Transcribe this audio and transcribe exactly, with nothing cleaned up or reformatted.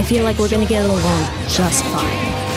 I feel like we're gonna get along just fine.